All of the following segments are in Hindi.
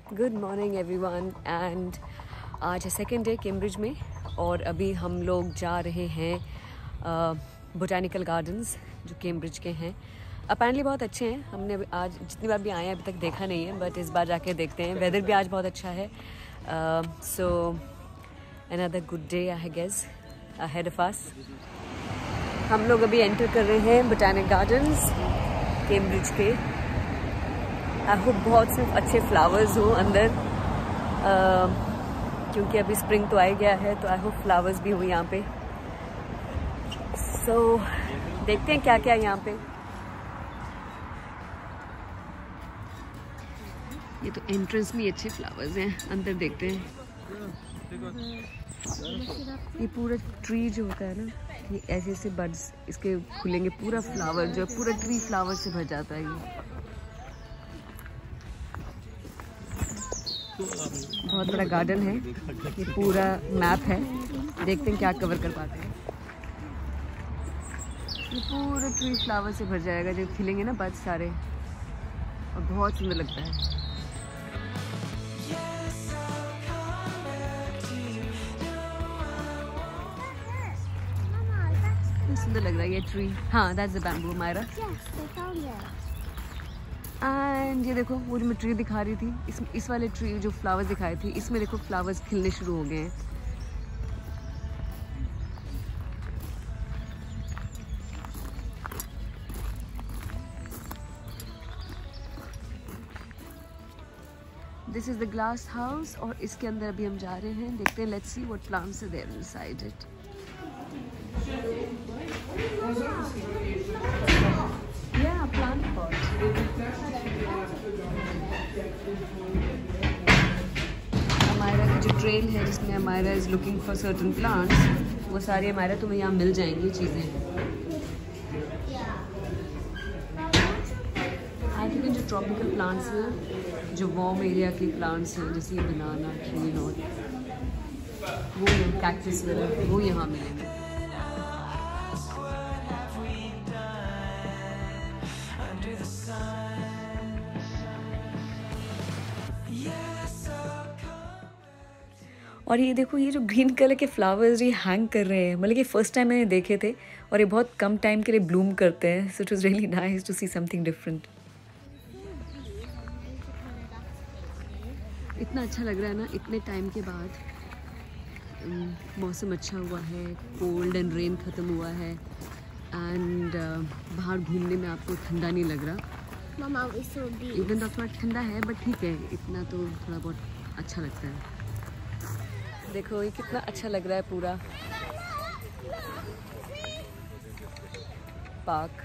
गुड मॉर्निंग एवरीवन एंड आज है सेकेंड डे कैम्ब्रिज में और अभी हम लोग जा रहे हैं बोटानिकल गार्डन्स जो कैम्ब्रिज के हैं। अपेरेंटली बहुत अच्छे हैं। हमने अभी आज जितनी बार भी आए हैं अभी तक देखा नहीं है, बट इस बार जाके देखते हैं। वेदर भी आज बहुत अच्छा है। So another good day I guess ahead of us. हम लोग अभी एंटर कर रहे हैं बोटानिक गार्डन्स कैम्ब्रिज के। आई होप बहुत से अच्छे फ्लावर्स हों अंदर, क्योंकि अभी स्प्रिंग तो आ गया है, तो आई होप फ्लावर्स भी हों यहाँ पे। सो देखते हैं क्या क्या है यहाँ पे। ये तो एंट्रेंस में अच्छे फ्लावर्स हैं, अंदर देखते हैं। ये पूरा ट्री जो होता है ना, ये ऐसे ऐसे बड्स इसके खुलेंगे, पूरा फ्लावर जो है पूरा ट्री फ्लावर से भर जाता है। ये बहुत बड़ा गार्डन है, ये पूरा मैप है। देखते हैं क्या कवर कर पाते हैं। ये पूरा ट्री फ्लावर से भर जाएगा जब खिलेंगे ना बड्स सारे, और बहुत सुंदर लगता है। सुंदर लग रहा है ये ट्री। हाँ, that's the bamboo Myra. And ये देखो वो जो मैं ट्री दिखा रही थी, इस वाले ट्री जो फ्लावर्स दिखाए थे, इसमें देखो फ्लावर्स खिलने शुरू हो गए हैं। This is the glass house और इसके अंदर अभी हम जा रहे हैं। देखते हैं, let's see what plants are there inside it. या प्लांट पॉट। हमारा जो ट्रेल है जिसमें हमारा is looking for certain plants, वो सारी हमारा तुम्हें यहाँ मिल जाएंगी चीज़ें। आई थिंक जो ट्रॉपिकल प्लांट्स हैं, जो वार्म एरिया के प्लांट्स हैं, जैसे ये बनाना ट्री और वो कैक्टस वगैरह, वो यहाँ मिलेंगे। और ये देखो, ये जो ग्रीन कलर के फ्लावर्स ये हैंग कर रहे हैं, मतलब कि फ़र्स्ट टाइम मैंने देखे थे और ये बहुत कम टाइम के लिए ब्लूम करते हैं। So it was really nice to see something different. इतना अच्छा लग रहा है ना, इतने टाइम के बाद। मौसम अच्छा हुआ है, कोल्ड एंड रेन ख़त्म हुआ है, एंड बाहर घूमने में आपको ठंडा नहीं लग रहा। इवन तो थोड़ा ठंडा है, बट ठीक है, इतना तो थोड़ा बहुत अच्छा लगता है। देखो ये कितना अच्छा लग रहा है पूरा पार्क।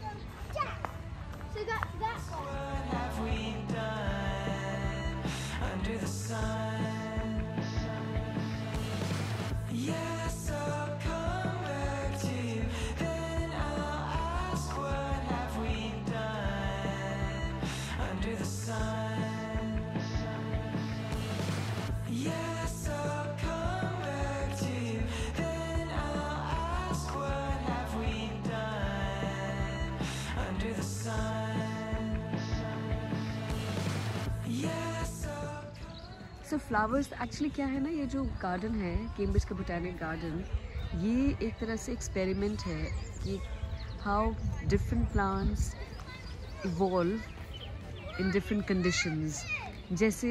सो फ्लावर्स एक्चुअली क्या है ना, ये जो गार्डन है कैम्ब्रिज का बोटानिक गार्डन, ये एक तरह से एक्सपेरिमेंट है कि how different plants evolve in different conditions. जैसे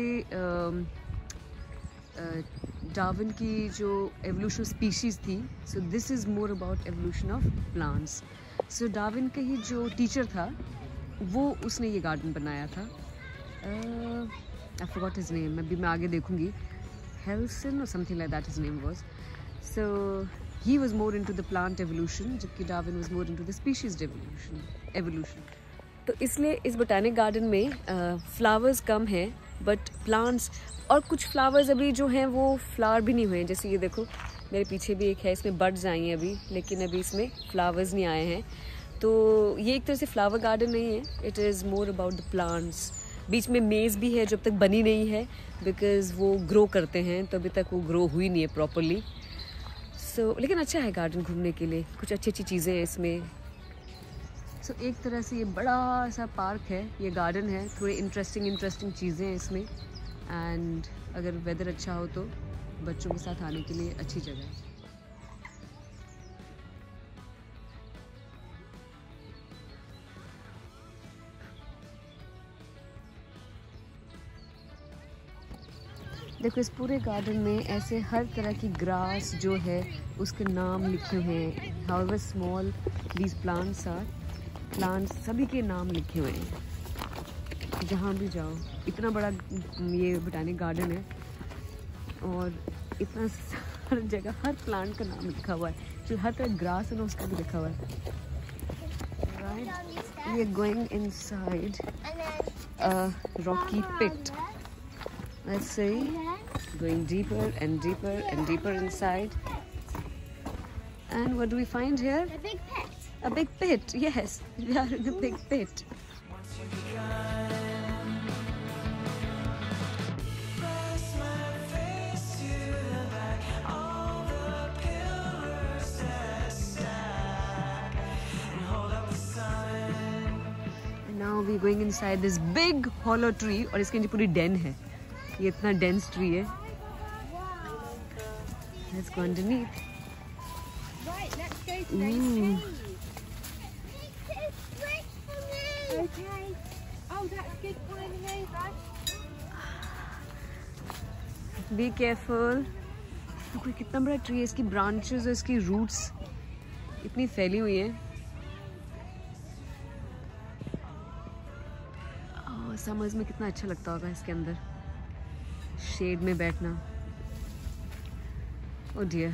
डार्विन की जो एवोल्यूशन स्पीशीज़ थी, so this is more about evolution of plants. So Darwin का ही जो टीचर था, वो उसने ये गार्डन बनाया था। I forgot his name. Maybe मैं आगे देखूँगी। Helson or something like that his name was. So he was more into the plant evolution, जबकि Darwin was more into the species evolution. तो इसलिए इस बोटानिक गार्डन में फ्लावर्स कम हैं, बट प्लांट्स और कुछ फ्लावर्स अभी जो हैं वो फ्लावर भी नहीं हुए हैं। जैसे ये देखो मेरे पीछे भी एक है, इसमें बड्स आई हैं अभी, लेकिन अभी इसमें फ्लावर्स नहीं आए हैं। तो ये एक तरह से फ्लावर गार्डन नहीं है, it is more about the plants. बीच में मेज़ भी है जो अब तक बनी नहीं है, बिकॉज़ वो ग्रो करते हैं, तो अभी तक वो ग्रो हुई नहीं है प्रॉपरली। सो लेकिन अच्छा है गार्डन घूमने के लिए, कुछ अच्छी अच्छी चीज़ें हैं इसमें। सो एक तरह से ये बड़ा सा पार्क है, ये गार्डन है, थोड़ी इंटरेस्टिंग चीज़ें हैं इसमें। एंड अगर वेदर अच्छा हो तो बच्चों के साथ आने के लिए अच्छी जगह है। देखो इस पूरे गार्डन में ऐसे हर तरह की ग्रास जो है उसके नाम लिखे हुए हैं। However small these plants are, plants सभी के नाम लिखे हुए हैं। जहाँ भी जाओ, इतना बड़ा ये बोटानिक गार्डन है और इतना हर जगह हर प्लांट का नाम लिखा हुआ है। जो हर तरह ग्रास है ना उसका भी लिखा हुआ है। Right, we are going inside a rocky pit. Let's see, going deeper and deeper and deeper inside. And what do we find here? A big pit. A big pit, yes. We are in a big pit. Now we're going inside this big hollow tree और इसके नीचे पूरी den है। ये इतना डेंस ट्री है। Let's go underneath. Right, let's go to the tree. Okay. Oh, that's good climbing over. Be careful. देखो कितना बड़ा ट्री है, इसकी ब्रांचेस और इसकी रूट्स इतनी फैली हुई हैं। समर्स में कितना अच्छा लगता होगा इसके अंदर शेड में बैठना। Oh dear.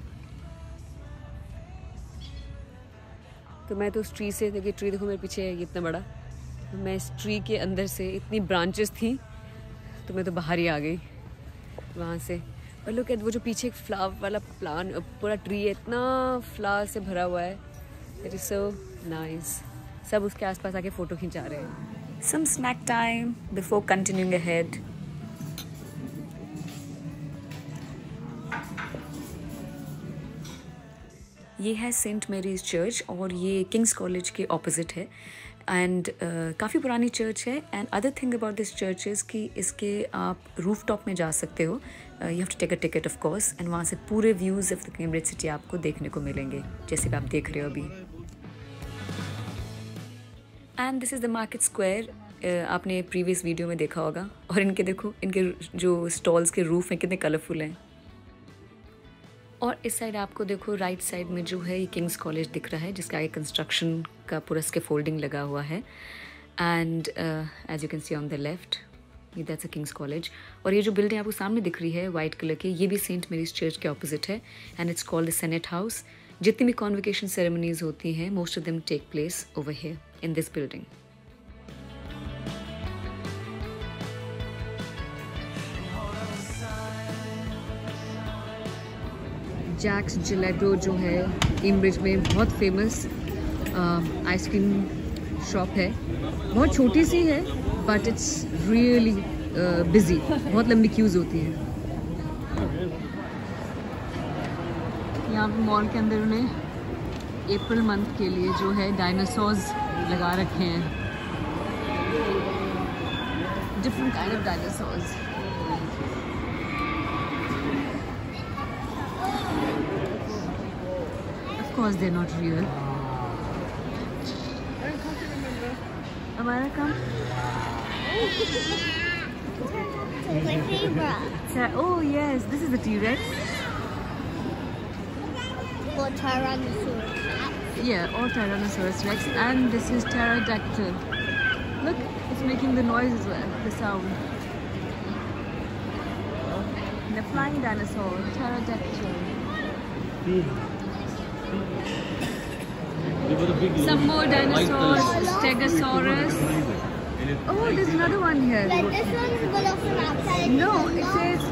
तो मैं तो उस ट्री से, देखिए ट्री देखो मेरे पीछे है इतना बड़ा, मैं इस ट्री के अंदर से, इतनी ब्रांचेस थी तो मैं तो बाहर ही आ गई वहाँ से। और लोग वो जो पीछे एक फ्लावर वाला प्लांट पूरा ट्री है, इतना फ्लावर से भरा हुआ है। It is so nice. सब उसके आसपास आके फ़ोटो खिंचा रहे हैं। Some snack time before continuing ahead. ये है सेंट मेरीज चर्च और ये किंग्स कॉलेज के ऑपोजिट है। एंड काफ़ी पुरानी चर्च है। And other thing about this church is कि इसके आप रूफ टॉप में जा सकते हो। You have to take a ticket of course. And वहाँ से पूरे views of the Cambridge city आपको देखने को मिलेंगे, जैसे कि आप देख रहे हो अभी। And this is the market square. आपने प्रीवियस वीडियो में देखा होगा। और इनके देखो, इनके जो स्टॉल्स के रूफ हैं कितने कलरफुल हैं। और इस साइड आपको देखो, राइट साइड में जो है ये किंग्स कॉलेज दिख रहा है, जिसका आगे कंस्ट्रक्शन का पूरा इसके फोल्डिंग लगा हुआ है। And as you can see on the left, ये दैट्स अ किंग्स कॉलेज। और ये जो बिल्डिंग आपको सामने दिख रही है वाइट कलर की, ये भी सेंट मेरीज चर्च के ऑपोजिट है। And it's called the Senate House. जितनी भी कॉन्वोकेशन सेरेमनीज होती हैं, most of them take place over here in this building. Jack's Gelato जो है कैम्ब्रिज में बहुत फेमस आइसक्रीम शॉप है। बहुत छोटी सी है बट इट्स रियली बिजी, बहुत लंबी क्यूज़ होती है। यहाँ पे मॉल के अंदर उन्हें अप्रैल मंथ के लिए जो है डायनासोर्स लगा रखे हैं, different kind of dinosaurs. Of course they're not real. Amara, come. My favorite. Oh yes, this is the T-Rex. Or Tyrannosaurus. Yeah, or Tyrannosaurus Rex, and this is Pterodactyl. Look, it's making the noise as well, the sound. The flying dinosaur, Pterodactyl. Some more dinosaurs, Stegosaurus. Oh, there's another one here. Like this one's Velociraptor. No, it says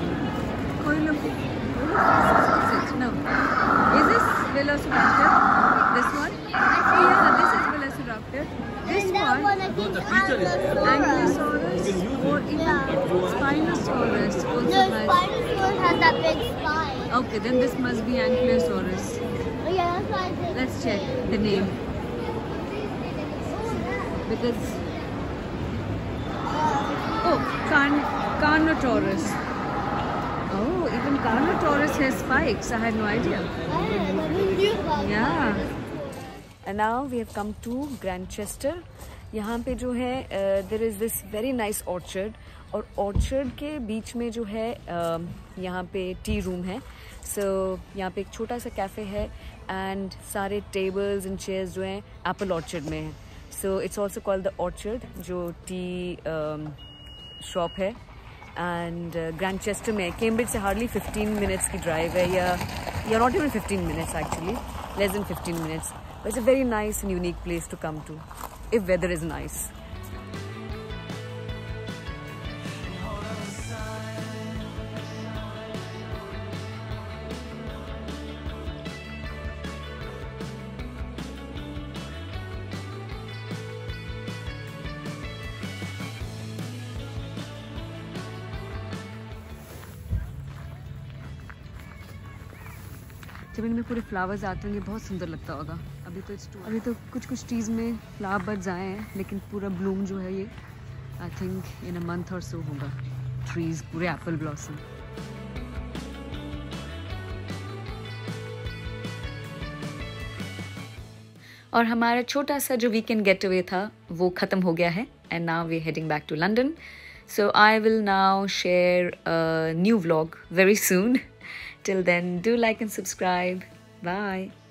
No. Is this Velociraptor? This one? Yeah, this is Velociraptor. This And that one, I think Ankylosaurus or even Spinosaurus. No, Also nice. Spinosaurus has that big spine. Okay, then this must be Ankylosaurus. Oh, yeah, that's why I said. Let's check the name because Carnotaurus. Oh, even Carnotaurus has spikes. I had no idea. Yeah. And now we have come to Grantchester. यहाँ पे जो है there is this very nice orchard. और orchard के बीच में जो है यहाँ पे tea room है. So यहाँ पे एक छोटा सा कैफ़े है and सारे tables and chairs जो हैं apple orchard में हैं. So it's also called the orchard जो tea shop है. And Grantchester में Cambridge से hardly 15 minutes की drive है या not even 15 minutes actually, less than 15 minutes. But it's a very nice and unique place to come to if weather is nice. जब इनमें पूरे फ्लावर्स आते होंगे बहुत सुंदर लगता होगा. अभी तो कुछ ट्रीज में फ्लावर बड्स आए हैं लेकिन पूरा ब्लूम जो है ये I think in a month और सो होगा. ट्रीज पूरे एप्पल ब्लॉसम. और हमारा छोटा सा जो वीकेंड गेट अवे था वो ख़त्म हो गया है. And now we heading back to London. So I will now share a new vlog very soon. Till then, do like and subscribe. Bye.